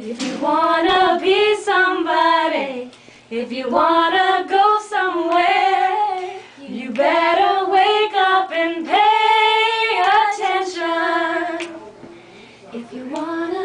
If you wanna be somebody, if you wanna go somewhere, you better wake up and pay attention. If you wanna